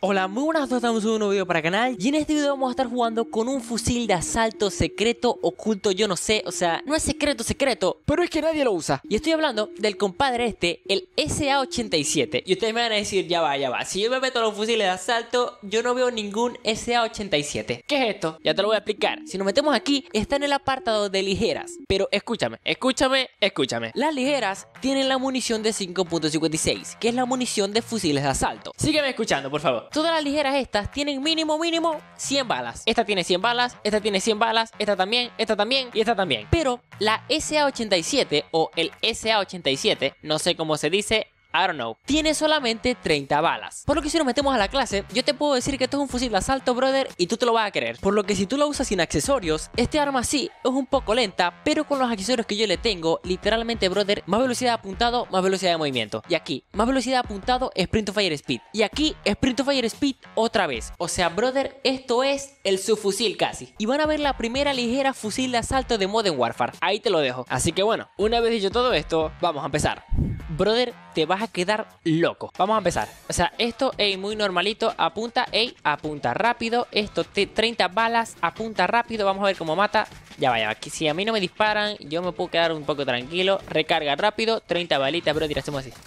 Hola, muy buenas a todos, estamos en un nuevo video para el canal. Y en este video vamos a estar jugando con un fusil de asalto secreto, oculto, yo no sé. O sea, no es secreto, pero es que nadie lo usa. Y estoy hablando del compadre este, el SA-87. Y ustedes me van a decir, ya va. Si yo me meto a los fusiles de asalto, yo no veo ningún SA-87. ¿Qué es esto? Ya te lo voy a explicar. Si nos metemos aquí, está en el apartado de ligeras. Pero escúchame. Las ligeras tienen la munición de 5.56, que es la munición de fusiles de asalto. Sígueme escuchando, por favor. Todas las ligeras estas tienen mínimo 100 balas. Esta tiene 100 balas, esta tiene 100 balas, esta también y esta también. Pero la SA-87 o el SA-87, no sé cómo se dice, I don't know, tiene solamente 30 balas. Por lo que si nos metemos a la clase, yo te puedo decir que esto es un fusil de asalto, brother, y tú te lo vas a creer. Por lo que si tú lo usas sin accesorios, este arma sí es un poco lenta, pero con los accesorios que yo le tengo, literalmente, brother, más velocidad de apuntado, más velocidad de movimiento. Y aquí, más velocidad de apuntado, Sprint to Fire Speed. Y aquí, Sprint to Fire Speed otra vez. O sea, brother, esto es el subfusil casi. Y van a ver la primera ligera fusil de asalto de Modern Warfare. Ahí te lo dejo. Así que bueno, una vez dicho todo esto, vamos a empezar. Brother, te vas a quedar loco. Vamos a empezar. O sea, esto es muy normalito. Apunta, apunta rápido. Esto, 30 balas, apunta rápido. Vamos a ver cómo mata. Ya va. Si a mí no me disparan, yo me puedo quedar un poco tranquilo. Recarga rápido. 30 balitas, brother. Hacemos así.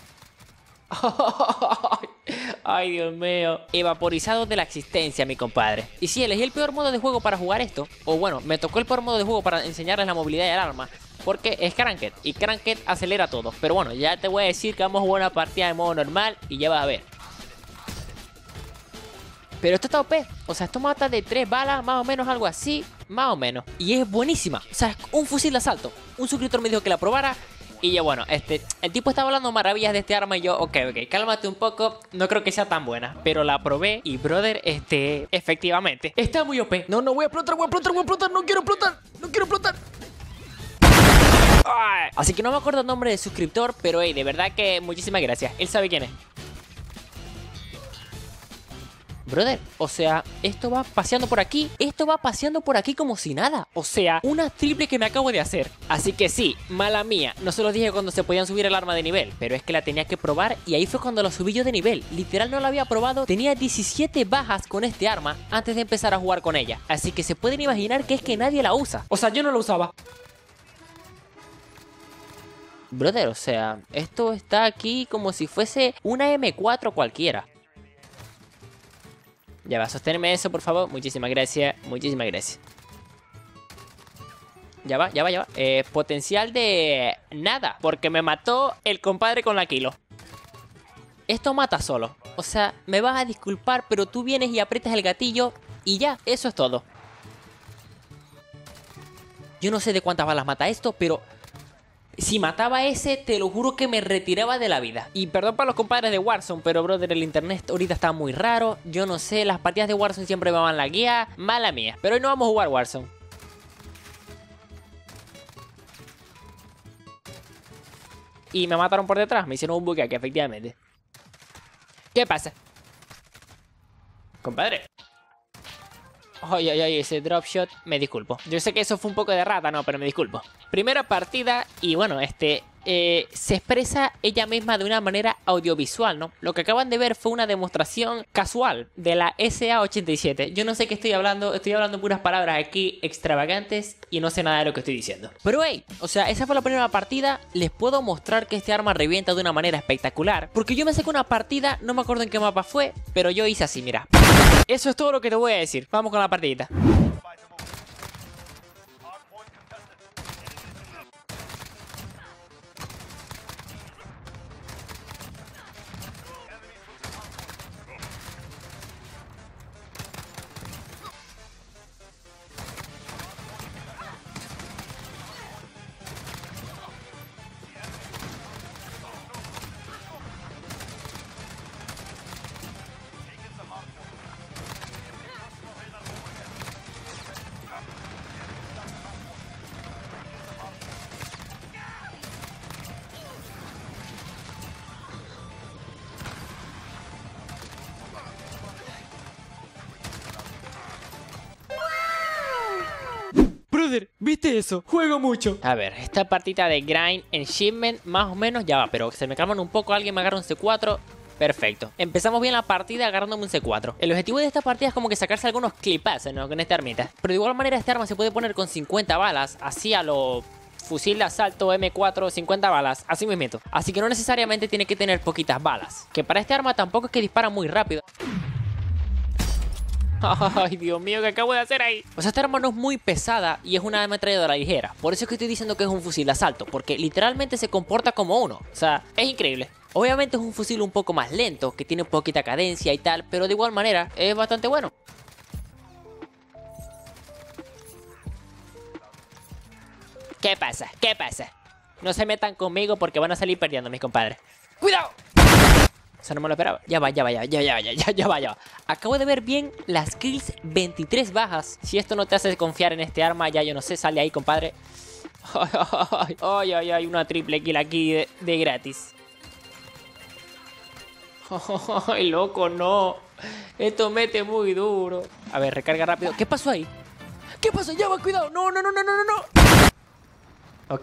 Ay, Dios mío. Evaporizado de la existencia, mi compadre. Y si elegí el peor modo de juego para jugar esto, o bueno, me tocó el peor modo de juego para enseñarles la movilidad del arma, porque es Cranked, y Cranked acelera todo. Pero bueno, ya te voy a decir que vamos a jugar una partida de modo normal y ya vas a ver. Pero esto está OP. O sea, esto mata de 3 balas, más o menos, algo así. Más o menos. Y es buenísima. O sea, es un fusil de asalto. Un suscriptor me dijo que la probara. Y yo, bueno, el tipo estaba hablando maravillas de este arma y yo, ok, cálmate un poco, no creo que sea tan buena. Pero la probé y, brother, efectivamente, está muy OP. No, voy a explotar, no quiero explotar. Ay, así que no me acuerdo el nombre del suscriptor, pero de verdad que muchísimas gracias. Él sabe quién es. Brother, o sea, esto va paseando por aquí. Esto va paseando por aquí como si nada. O sea, una triple que me acabo de hacer. Así que sí, mala mía. No se los dije cuando se podían subir el arma de nivel, pero es que la tenía que probar y ahí fue cuando la subí yo de nivel. Literal no la había probado. Tenía 17 bajas con este arma antes de empezar a jugar con ella. Así que se pueden imaginar que es que nadie la usa. O sea, yo no la usaba. Brother, o sea, esto está aquí como si fuese una M4 cualquiera. Ya va, sosténme eso, por favor. Muchísimas gracias. Ya va. Potencial de nada, porque me mató el compadre con la kilo. Esto mata solo. O sea, me vas a disculpar, pero tú vienes y aprietas el gatillo y ya, eso es todo. Yo no sé de cuántas balas mata esto, pero si mataba ese, te lo juro que me retiraba de la vida. Y perdón para los compadres de Warzone, pero brother, el internet ahorita está muy raro. Yo no sé, las partidas de Warzone siempre me van la guía. Mala mía. Pero hoy no vamos a jugar Warzone. Y me mataron por detrás, me hicieron un buque aquí, efectivamente. ¿Qué pasa? Compadre. Ay, ese drop shot, me disculpo. Yo sé que eso fue un poco de rata, no, pero me disculpo. Primera partida y bueno, se expresa ella misma de una manera audiovisual, ¿no? Lo que acaban de ver fue una demostración casual de la SA-87. Yo no sé qué estoy hablando puras palabras aquí extravagantes y no sé nada de lo que estoy diciendo. Pero o sea, esa fue la primera partida. Les puedo mostrar que este arma revienta de una manera espectacular, porque yo me saqué una partida, no me acuerdo en qué mapa fue, pero yo hice así, mira. Eso es todo lo que te voy a decir. Vamos con la partidita. Brother, ¿viste eso? Juego mucho. A ver, esta partida de Grind en Shipment, más o menos, ya va, pero se me calman un poco. Alguien me agarra un C4. Perfecto. Empezamos bien la partida agarrándome un C4. El objetivo de esta partida es como que sacarse algunos clipazos, ¿no? Con esta armita. Pero de igual manera esta arma se puede poner con 50 balas, así a lo fusil de asalto M4, 50 balas, así mismito. Así que no necesariamente tiene que tener poquitas balas. Que para este arma tampoco es que dispara muy rápido. Ay, Dios mío, ¿qué acabo de hacer ahí? O sea, esta arma no es muy pesada y es una ametralladora ligera. Por eso es que estoy diciendo que es un fusil de asalto, porque literalmente se comporta como uno. O sea, es increíble. Obviamente es un fusil un poco más lento, que tiene poquita cadencia y tal, pero de igual manera es bastante bueno. ¿Qué pasa? ¿Qué pasa? No se metan conmigo porque van a salir perdiendo, mis compadres. ¡Cuidado! Eso no me lo esperaba. Ya va. Acabo de ver bien las kills 23 bajas. Si esto no te hace confiar en este arma, ya yo no sé, sale ahí, compadre. Ay, una triple kill aquí de gratis. Ay, loco, no. Esto mete muy duro. A ver, recarga rápido. ¿Qué pasó ahí? ¿Qué pasó? Ya va, cuidado. No. Ok.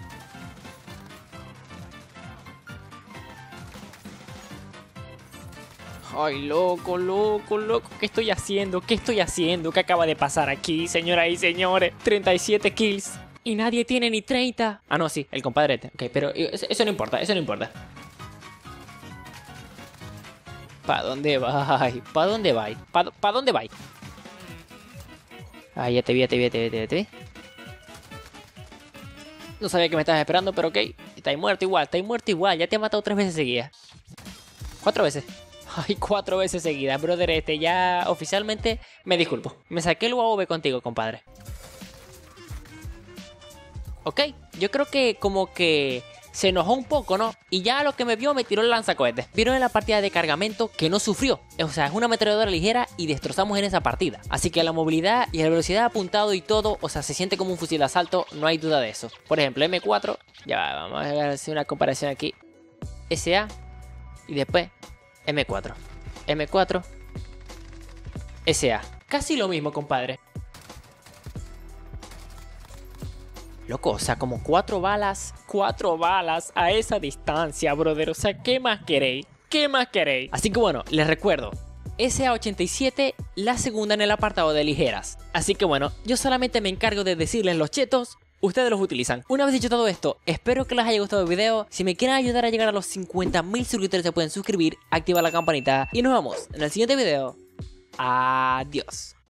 Ay, loco. ¿Qué estoy haciendo? ¿Qué acaba de pasar aquí, señoras y señores? 37 kills. Y nadie tiene ni 30. Ah, no, sí, el compadrete. Ok, pero eso no importa, ¿Para dónde vais? ¿Para dónde vais? Ah, ya te vi. No sabía que me estabas esperando, pero ok. Estáis muerto igual. Ya te he matado 3 veces seguidas. 4 veces. Ay, 4 veces seguidas, brother. Ya oficialmente me disculpo. Me saqué el UAV contigo, compadre. Ok, yo creo que como que se enojó un poco, ¿no? Y ya a lo que me vio me tiró el lanzacohetes. Vieron en la partida de cargamento que no sufrió. O sea, es una ametralladora ligera y destrozamos en esa partida. Así que la movilidad y la velocidad de apuntado y todo, o sea, se siente como un fusil de asalto, no hay duda de eso. Por ejemplo, M4, ya vamos a hacer una comparación aquí. SA y después M4. M4, SA. Casi lo mismo, compadre. Loco, o sea, como 4 balas a esa distancia, brother. O sea, ¿qué más queréis? Así que bueno, les recuerdo, SA-87, la segunda en el apartado de ligeras. Así que bueno, yo solamente me encargo de decirles los chetos, ustedes los utilizan. Una vez dicho todo esto, espero que les haya gustado el video. Si me quieren ayudar a llegar a los 50.000 suscriptores, se pueden suscribir, activar la campanita y nos vemos en el siguiente video. Adiós.